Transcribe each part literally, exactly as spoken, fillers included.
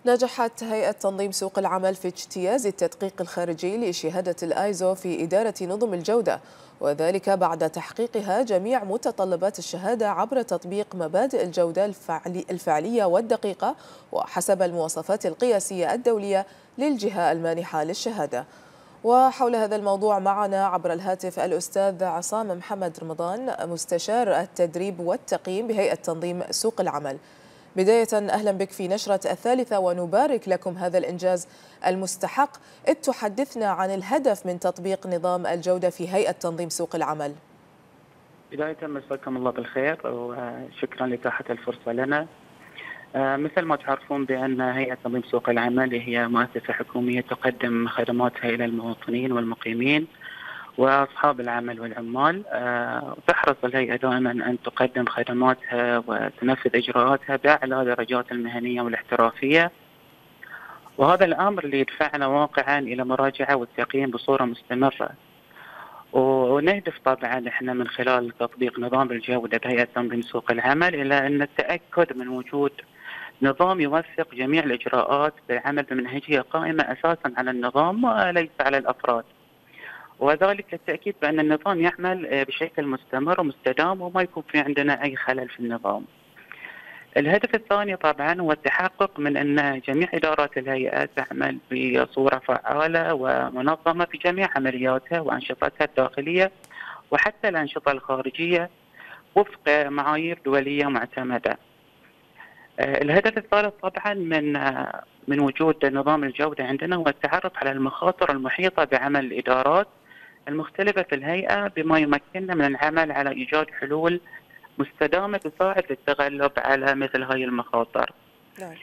نجحت هيئة تنظيم سوق العمل في اجتياز التدقيق الخارجي لشهادة الآيزو في إدارة نظم الجودة، وذلك بعد تحقيقها جميع متطلبات الشهادة عبر تطبيق مبادئ الجودة الفعلية والدقيقة وحسب المواصفات القياسية الدولية للجهة المانحة للشهادة. وحول هذا الموضوع معنا عبر الهاتف الأستاذ عصام محمد رمضان، مستشار التدريب والتقييم بهيئة تنظيم سوق العمل. بداية أهلا بك في نشرة الثالثة، ونبارك لكم هذا الإنجاز المستحق. إذ تحدثنا عن الهدف من تطبيق نظام الجودة في هيئة تنظيم سوق العمل. بداية مساكم الله بالخير وشكرا لإتاحة الفرصة لنا. مثل ما تعرفون بأن هيئة تنظيم سوق العمل هي مؤسسة حكومية تقدم خدماتها إلى المواطنين والمقيمين وأصحاب العمل والعمال. تحرص الهيئة دائما أن تقدم خدماتها وتنفذ إجراءاتها بأعلى درجات المهنية والاحترافية، وهذا الأمر اللي يدفعنا واقعا إلى مراجعة والتقييم بصورة مستمرة. ونهدف طبعا احنا من خلال تطبيق نظام الجودة بهيئة تنظيم سوق العمل إلى أن التأكد من وجود نظام يوثق جميع الإجراءات بالعمل بمنهجية قائمة أساسا على النظام وليس على الأفراد، وذلك للتأكيد بأن النظام يعمل بشكل مستمر ومستدام وما يكون في عندنا أي خلل في النظام. الهدف الثاني طبعا هو التحقق من أن جميع إدارات الهيئة تعمل بصورة فعالة ومنظمة في جميع عملياتها وأنشطتها الداخلية وحتى الأنشطة الخارجية وفق معايير دولية معتمدة. الهدف الثالث طبعا من من وجود نظام الجودة عندنا هو التعرف على المخاطر المحيطة بعمل الإدارات المختلفة في الهيئة بما يمكننا من العمل على إيجاد حلول مستدامة تساعد للتغلب على مثل هاي المخاطر. نعم.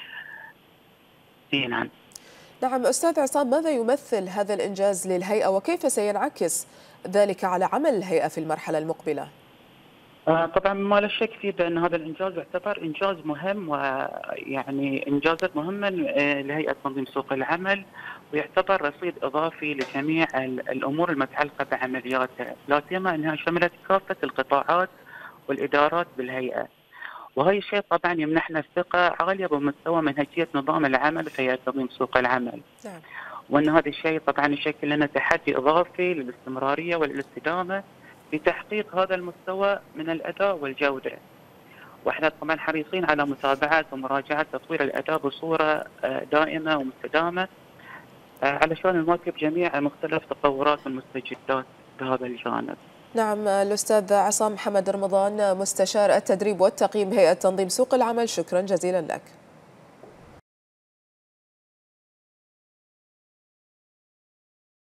نعم. نعم أستاذ عصام، ماذا يمثل هذا الإنجاز للهيئة وكيف سينعكس ذلك على عمل الهيئة في المرحلة المقبلة؟ آه طبعا ما لا شك فيه بأن هذا الإنجاز يعتبر إنجاز مهم، ويعني إنجازات مهمة لهيئة تنظيم سوق العمل، ويعتبر رصيد إضافي لجميع الأمور المتعلقة بعملياتها، لا سيما أنها شملت كافة القطاعات والإدارات بالهيئة. وهي الشيء طبعا يمنحنا ثقة عالية بمستوى منهجية نظام العمل في هيئة تنظيم سوق العمل. نعم. وأن هذا الشيء طبعا يشكل لنا تحدي إضافي للاستمرارية والاستدامة لتحقيق هذا المستوى من الأداء والجودة. واحنا طبعا حريصين على متابعة ومراجعة تطوير الأداء بصورة دائمة ومستدامة علشان نواكب جميع مختلف تطورات والمستجدات بهذا الجانب. نعم الأستاذ عصام محمد رمضان، مستشار التدريب والتقييم بهيئة تنظيم سوق العمل، شكرا جزيلا لك.